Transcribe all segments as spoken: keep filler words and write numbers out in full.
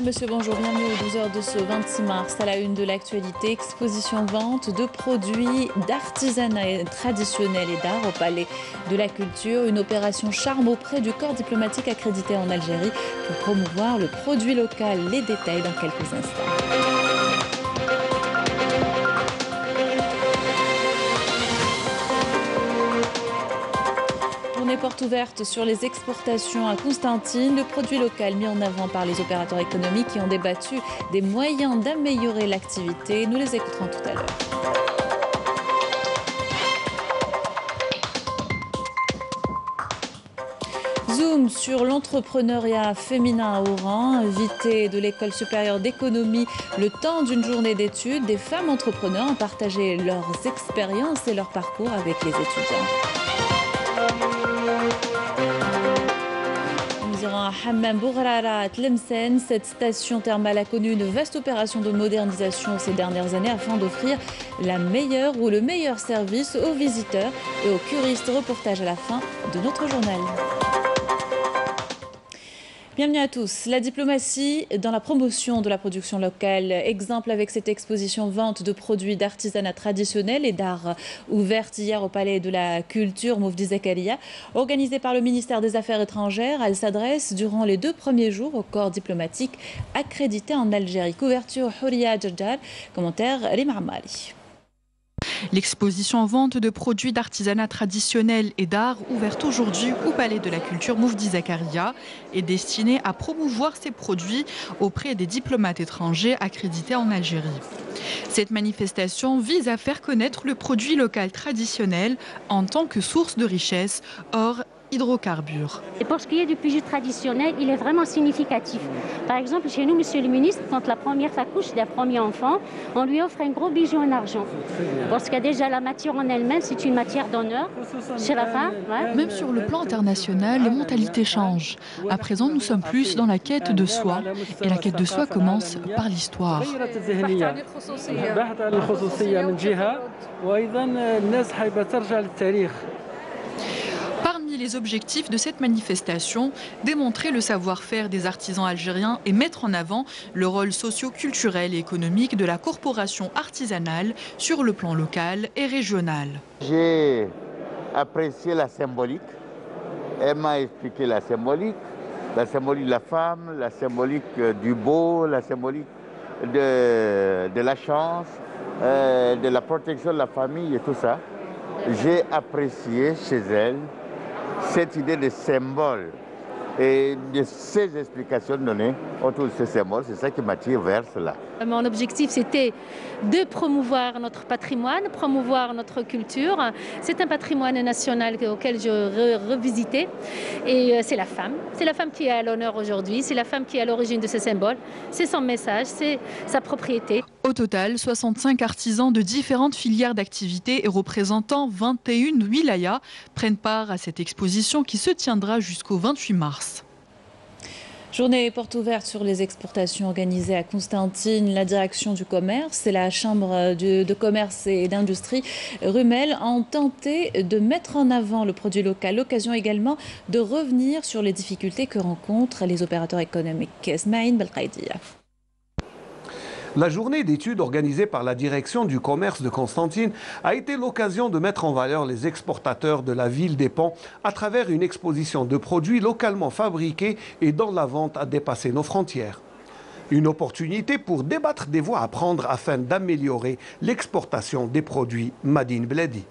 Mesdames, Messieurs, bonjour, bienvenue aux douze heures de ce vingt-six mars. À la une de l'actualité, exposition-vente de produits d'artisanat traditionnel et d'art au Palais de la Culture. Une opération charme auprès du corps diplomatique accrédité en Algérie pour promouvoir le produit local. Les détails dans quelques instants. Porte ouverte sur les exportations à Constantine, le produit local mis en avant par les opérateurs économiques qui ont débattu des moyens d'améliorer l'activité. Nous les écouterons tout à l'heure. Zoom sur l'entrepreneuriat féminin à Oran, invité de l'école supérieure d'économie le temps d'une journée d'études. Des femmes entrepreneurs ont partagé leurs expériences et leur parcours avec les étudiants. À Hammam Bourrara à Tlemcen, cette station thermale a connu une vaste opération de modernisation ces dernières années afin d'offrir la meilleure ou le meilleur service aux visiteurs et aux curistes. Reportage à la fin de notre journal. Bienvenue à tous. La diplomatie dans la promotion de la production locale. Exemple avec cette exposition vente de produits d'artisanat traditionnel et d'art ouverte hier au Palais de la Culture Moufdi Zakaria. Organisée par le ministère des Affaires étrangères, elle s'adresse durant les deux premiers jours au corps diplomatique accrédité en Algérie. Couverture Houria Djadjal, commentaire Rima Amali. L'exposition en vente de produits d'artisanat traditionnel et d'art, ouverte aujourd'hui au Palais de la Culture Moufdi Zakaria, est destinée à promouvoir ces produits auprès des diplomates étrangers accrédités en Algérie. Cette manifestation vise à faire connaître le produit local traditionnel en tant que source de richesse, or hydrocarbures. Et pour ce qui est du bijou traditionnel, il est vraiment significatif. Par exemple, chez nous, monsieur le ministre, quand la première s'accouche d'un premier enfant, on lui offre un gros bijou en argent. Parce que déjà la matière en elle-même, c'est une matière d'honneur chez la femme. Ouais. Même sur le plan international, les mentalités changent. À présent, nous sommes plus dans la quête de soi. Et la quête de soi commence par l'histoire. Parmi les objectifs de cette manifestation, démontrer le savoir-faire des artisans algériens et mettre en avant le rôle socio-culturel et économique de la corporation artisanale sur le plan local et régional. J'ai apprécié la symbolique. Elle m'a expliqué la symbolique, la symbolique de la femme, la symbolique du beau, la symbolique de, de la chance, euh, de la protection de la famille et tout ça. J'ai apprécié chez elle cette idée de symbole et de ces explications données autour de ces symboles, c'est ça qui m'attire vers cela. Mon objectif, c'était de promouvoir notre patrimoine, promouvoir notre culture. C'est un patrimoine national auquel je re revisitais. Et c'est la femme. C'est la femme qui est à l'honneur aujourd'hui. C'est la femme qui est à l'origine de ce symbole. C'est son message, c'est sa propriété. Au total, soixante-cinq artisans de différentes filières d'activité et représentant vingt et une wilayas prennent part à cette exposition qui se tiendra jusqu'au vingt-huit mars. Journée porte ouverte sur les exportations organisées à Constantine. La direction du commerce et la chambre de, de commerce et d'industrie Rumel ont tenté de mettre en avant le produit local. L'occasion également de revenir sur les difficultés que rencontrent les opérateurs économiques. Smaïn Belkaidia. La journée d'études organisée par la direction du commerce de Constantine a été l'occasion de mettre en valeur les exportateurs de la ville des Ponts à travers une exposition de produits localement fabriqués et dont la vente a dépassé nos frontières. Une opportunité pour débattre des voies à prendre afin d'améliorer l'exportation des produits Made in Bledi.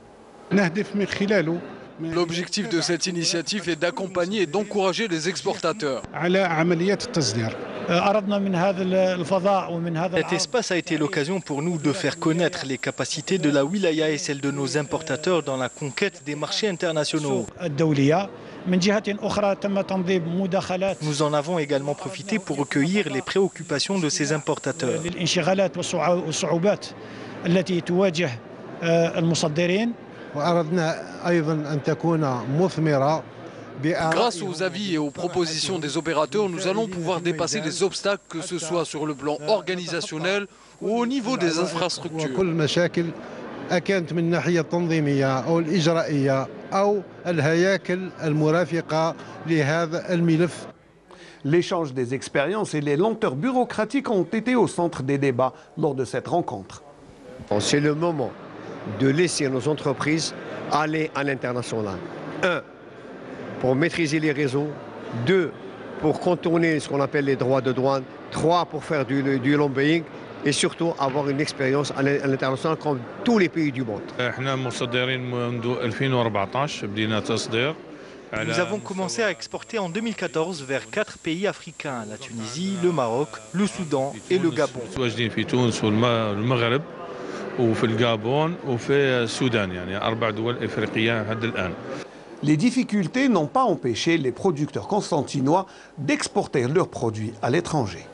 L'objectif de cette initiative est d'accompagner et d'encourager les exportateurs. Cet espace a été l'occasion pour nous de faire connaître les capacités de la wilaya et celles de nos importateurs dans la conquête des marchés internationaux. Nous en avons également profité pour recueillir les préoccupations de ces importateurs. Grâce aux avis et aux propositions des opérateurs, nous allons pouvoir dépasser les obstacles, que ce soit sur le plan organisationnel ou au niveau des infrastructures. L'échange des expériences et les lenteurs bureaucratiques ont été au centre des débats lors de cette rencontre. C'est le moment de laisser nos entreprises aller à l'international. Un, pour maîtriser les réseaux. Deux, pour contourner ce qu'on appelle les droits de douane. Trois, pour faire du, du lobbying. Et surtout avoir une expérience à l'international comme tous les pays du monde. Nous avons commencé à exporter en deux mille quatorze vers quatre pays africains, la Tunisie, le Maroc, le Soudan et le Gabon. Les difficultés n'ont pas empêché les producteurs constantinois d'exporter leurs produits à l'étranger.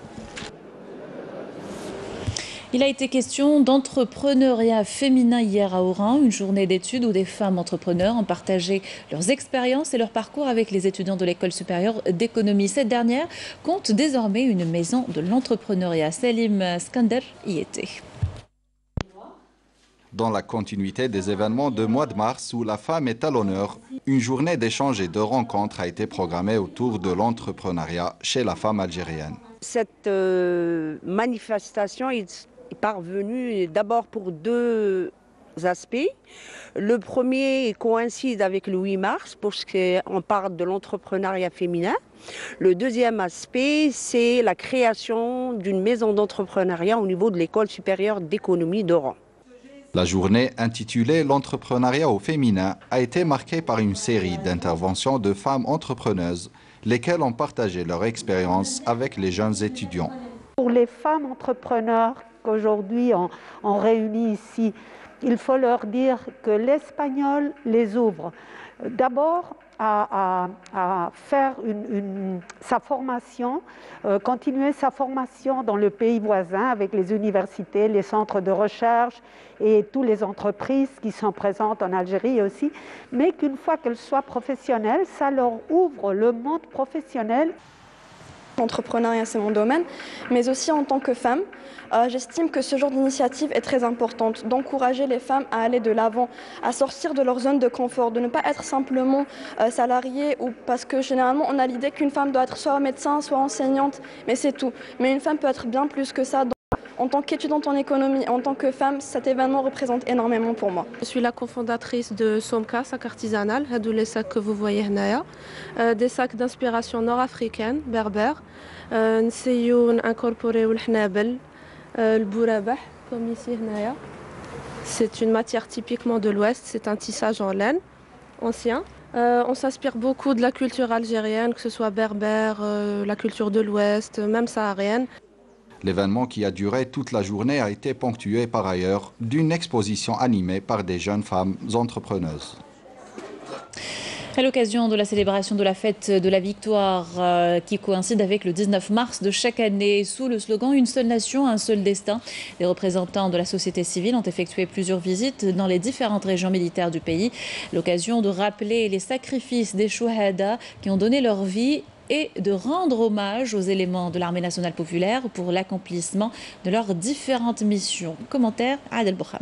Il a été question d'entrepreneuriat féminin hier à Oran, une journée d'études où des femmes entrepreneurs ont partagé leurs expériences et leur parcours avec les étudiants de l'école supérieure d'économie. Cette dernière compte désormais une maison de l'entrepreneuriat. Salim Skander y était. Dans la continuité des événements de mois de mars où la femme est à l'honneur, une journée d'échange et de rencontres a été programmée autour de l'entrepreneuriat chez la femme algérienne. Cette euh, manifestation est parvenue d'abord pour deux aspects. Le premier coïncide avec le huit mars, parce qu'on parle de l'entrepreneuriat féminin. Le deuxième aspect, c'est la création d'une maison d'entrepreneuriat au niveau de l'école supérieure d'économie d'Oran. La journée intitulée « L'entrepreneuriat au féminin » a été marquée par une série d'interventions de femmes entrepreneuses, lesquelles ont partagé leur expérience avec les jeunes étudiants. Pour les femmes entrepreneurs qu'aujourd'hui on, on réunit ici, il faut leur dire que l'espagnol les ouvre. D'abord à, à, à faire une, une, sa formation, euh, continuer sa formation dans le pays voisin avec les universités, les centres de recherche et toutes les entreprises qui sont présentes en Algérie aussi, mais qu'une fois qu'elles soient professionnelles, ça leur ouvre le monde professionnel. L'entrepreneuriat, c'est mon domaine, mais aussi en tant que femme, euh, j'estime que ce genre d'initiative est très importante, d'encourager les femmes à aller de l'avant, à sortir de leur zone de confort, de ne pas être simplement euh, salariée, ou parce que généralement on a l'idée qu'une femme doit être soit médecin, soit enseignante, mais c'est tout. Mais une femme peut être bien plus que ça. En tant qu'étudiante en économie, en tant que femme, cet événement représente énormément pour moi. Je suis la cofondatrice de Somka, sac artisanal, hadou les sacs que vous voyez là, euh, des sacs d'inspiration nord-africaine, berbère. Nous incorporé le hnabel, le bourabah, comme ici. C'est une matière typiquement de l'Ouest, c'est un tissage en laine ancien. Euh, on s'inspire beaucoup de la culture algérienne, que ce soit berbère, euh, la culture de l'Ouest, même saharienne. L'événement qui a duré toute la journée a été ponctué par ailleurs d'une exposition animée par des jeunes femmes entrepreneuses. À l'occasion de la célébration de la fête de la victoire euh, qui coïncide avec le dix-neuf mars de chaque année, sous le slogan « Une seule nation, un seul destin », les représentants de la société civile ont effectué plusieurs visites dans les différentes régions militaires du pays. L'occasion de rappeler les sacrifices des chouhada qui ont donné leur vie et de rendre hommage aux éléments de l'armée nationale populaire pour l'accomplissement de leurs différentes missions. Commentaire Adel Bouhames.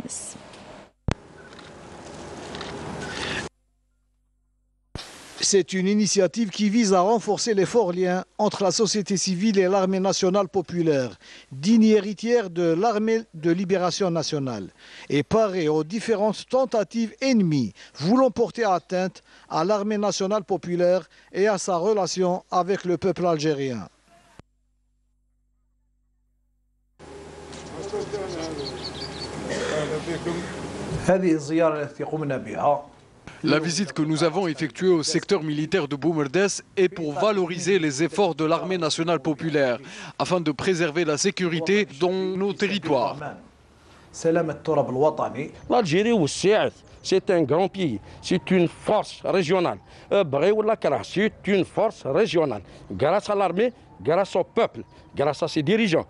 C'est une initiative qui vise à renforcer les forts liens entre la société civile et l'armée nationale populaire, digne héritière de l'armée de libération nationale, et parer aux différentes tentatives ennemies voulant porter atteinte à l'armée nationale populaire et à sa relation avec le peuple algérien. La visite que nous avons effectuée au secteur militaire de Boumerdes est pour valoriser les efforts de l'armée nationale populaire afin de préserver la sécurité dans nos territoires. L'Algérie, c'est un grand pays, c'est une force régionale. C'est une force régionale. Grâce à l'armée, grâce au peuple, grâce à ses dirigeants.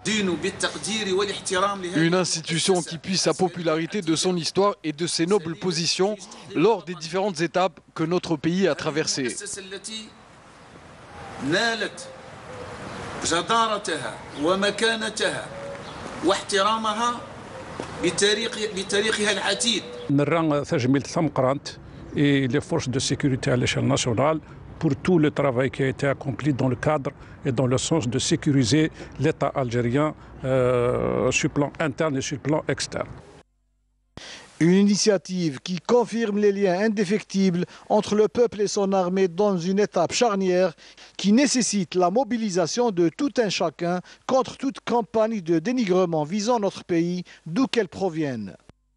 Une institution qui puise sa popularité de son histoire et de ses nobles positions lors des différentes étapes que notre pays a traversées. من ران تجميل ثمقرانت et les forces de sécurité à l'échelle nationale pour tout le travail qui a été accompli dans le cadre et dans le sens de sécuriser l'État algérien euh, sur le plan interne et sur le plan externe. Une initiative qui confirme les liens indéfectibles entre le peuple et son armée dans une étape charnière qui nécessite la mobilisation de tout un chacun contre toute campagne de dénigrement visant notre pays, d'où qu'elle provienne.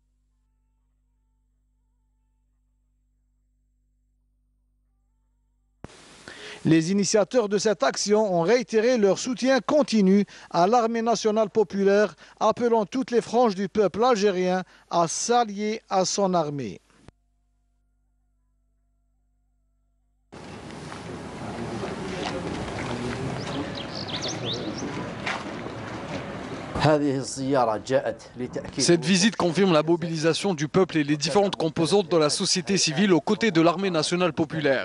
Les initiateurs de cette action ont réitéré leur soutien continu à l'armée nationale populaire, appelant toutes les franges du peuple algérien à s'allier à son armée. Cette visite confirme la mobilisation du peuple et les différentes composantes de la société civile aux côtés de l'armée nationale populaire.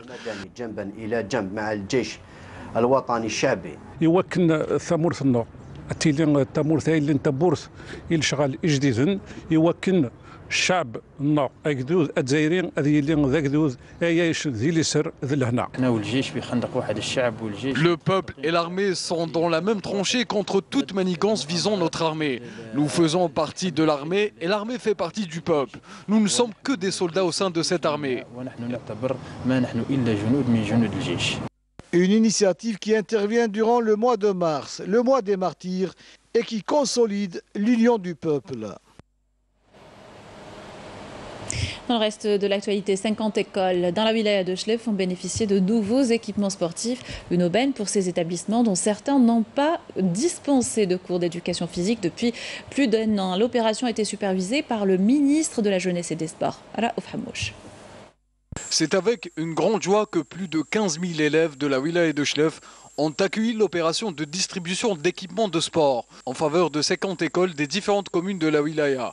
الشعب النا أجدود الجزائريين أذيلين ذاكدود أياش ذيلي سر ذلهنا. Le peuple et l'armée sont dans la même tranchée contre toute manigance visant notre armée. Nous faisons partie de l'armée et l'armée fait partie du peuple. Nous ne sommes que des soldats au sein de cette armée. Une initiative qui intervient durant le mois de mars, le mois des martyrs, et qui consolide l'union du peuple. Dans le reste de l'actualité, cinquante écoles dans la wilaya de Chlef ont bénéficié de nouveaux équipements sportifs. Une aubaine pour ces établissements dont certains n'ont pas dispensé de cours d'éducation physique depuis plus d'un an. L'opération a été supervisée par le ministre de la Jeunesse et des Sports, Raouf Hamouche. C'est avec une grande joie que plus de quinze mille élèves de la wilaya de Chlef ont accueilli l'opération de distribution d'équipements de sport en faveur de cinquante écoles des différentes communes de la wilaya.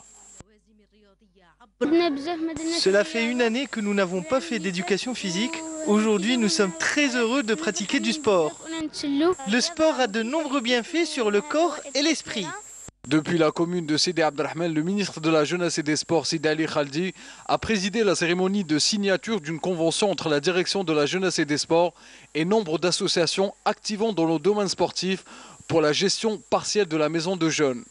Cela fait une année que nous n'avons pas fait d'éducation physique. Aujourd'hui, nous sommes très heureux de pratiquer du sport. Le sport a de nombreux bienfaits sur le corps et l'esprit. Depuis la commune de Sidi Abdelrahman, le ministre de la Jeunesse et des Sports, Sidi Ali Khaldi, a présidé la cérémonie de signature d'une convention entre la direction de la Jeunesse et des Sports et nombre d'associations activant dans le domaine sportif pour la gestion partielle de la maison de jeunes.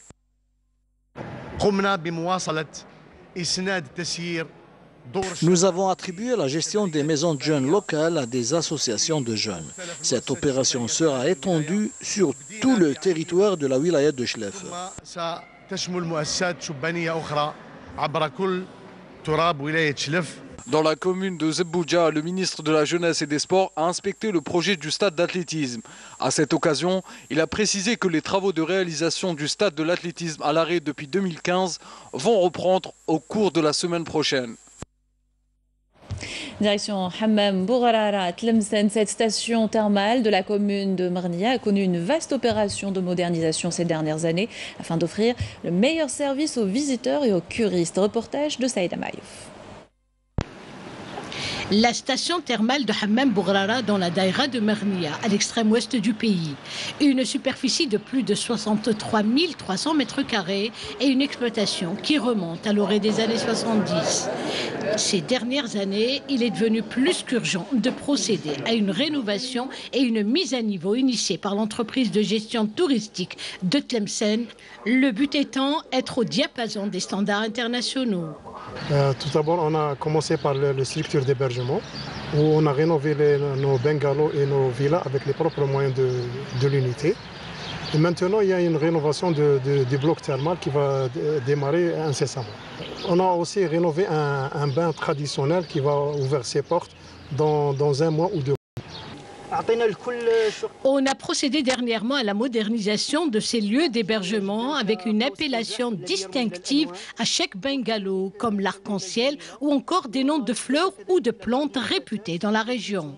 Nous avons attribué la gestion des maisons de jeunes locales à des associations de jeunes. Cette opération sera étendue sur tout le territoire de la wilaya de Chlef. Dans la commune de Zebouja, le ministre de la Jeunesse et des Sports a inspecté le projet du stade d'athlétisme. À cette occasion, il a précisé que les travaux de réalisation du stade de l'athlétisme à l'arrêt depuis deux mille quinze vont reprendre au cours de la semaine prochaine. Direction Hammam Bourarara, Tlemcen, cette station thermale de la commune de Marnia a connu une vaste opération de modernisation ces dernières années afin d'offrir le meilleur service aux visiteurs et aux curistes. Reportage de Saïda Mayouf. La station thermale de Hammam Bourarara dans la daïra de Marnia, à l'extrême ouest du pays. Une superficie de plus de soixante-trois mille trois cents mètres carrés et une exploitation qui remonte à l'orée des années soixante-dix. Ces dernières années, il est devenu plus qu'urgent de procéder à une rénovation et une mise à niveau initiée par l'entreprise de gestion touristique de Tlemcen. Le but étant être au diapason des standards internationaux. Euh, tout d'abord, on a commencé par le, le structure d'hébergement, où on a rénové les, nos bungalows et nos villas avec les propres moyens de, de l'unité. Et maintenant, il y a une rénovation de, de, du bloc thermal qui va démarrer incessamment. On a aussi rénové un, un bain traditionnel qui va ouvrir ses portes dans, dans un mois ou deux. On a procédé dernièrement à la modernisation de ces lieux d'hébergement avec une appellation distinctive à chaque bungalow, comme l'arc-en-ciel ou encore des noms de fleurs ou de plantes réputées dans la région.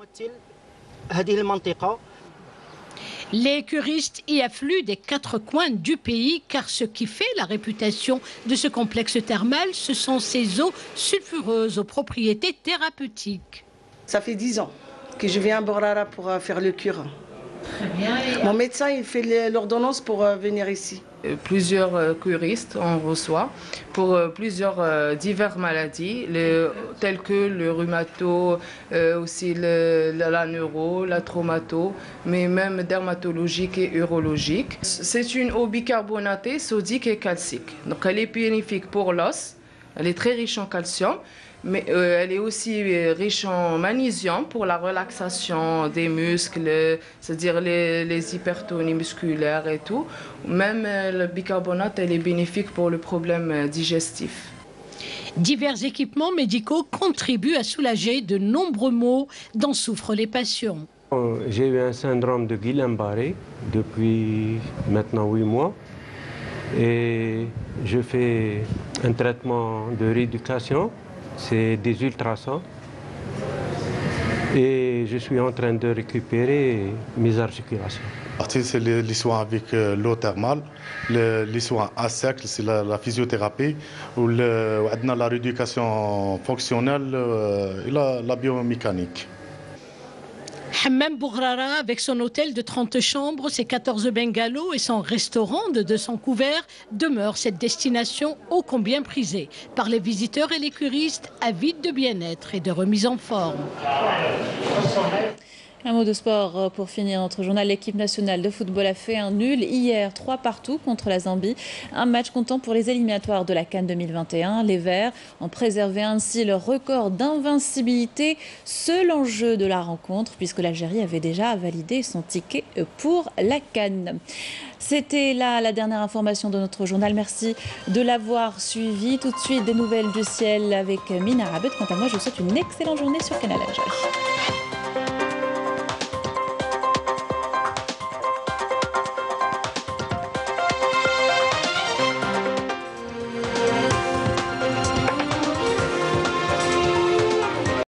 Les curistes y affluent des quatre coins du pays car ce qui fait la réputation de ce complexe thermal, ce sont ses eaux sulfureuses aux propriétés thérapeutiques. Ça fait dix ans que je viens à Bourarara pour faire le cure. Mon médecin il fait l'ordonnance pour venir ici. Plusieurs curistes on reçoit pour plusieurs diverses maladies, les, telles que le rhumato, euh, aussi le, la, la neuro, la traumato, mais même dermatologique et urologique. C'est une eau bicarbonatée, sodique et calcique. Donc elle est bénéfique pour l'os, elle est très riche en calcium, mais euh, elle est aussi riche en magnésium pour la relaxation des muscles, c'est-à-dire les, les hypertonies musculaires et tout. Même euh, le bicarbonate, elle est bénéfique pour le problème digestif. Divers équipements médicaux contribuent à soulager de nombreux maux dont souffrent les patients. J'ai eu un syndrome de Guillain-Barré depuis maintenant huit mois et je fais un traitement de rééducation. C'est des ultrasons et je suis en train de récupérer mes articulations. C'est les soins avec l'eau thermale, les soins à sec, c'est la, la physiothérapie, ou le, la rééducation fonctionnelle et la, la biomécanique. Hammam Bougrara, avec son hôtel de trente chambres, ses quatorze bungalows et son restaurant de deux cents couverts, demeure cette destination ô combien prisée par les visiteurs et les curistes avides de bien-être et de remise en forme. Un mot de sport pour finir notre journal. L'équipe nationale de football a fait un nul hier, trois partout contre la Zambie. Un match comptant pour les éliminatoires de la CAN deux mille vingt et un. Les Verts ont préservé ainsi leur record d'invincibilité, seul enjeu de la rencontre, puisque l'Algérie avait déjà validé son ticket pour la CAN. C'était là la dernière information de notre journal. Merci de l'avoir suivi. Tout de suite, des nouvelles du ciel avec Mina Abed. Quant à moi, je vous souhaite une excellente journée sur Canal Algérie.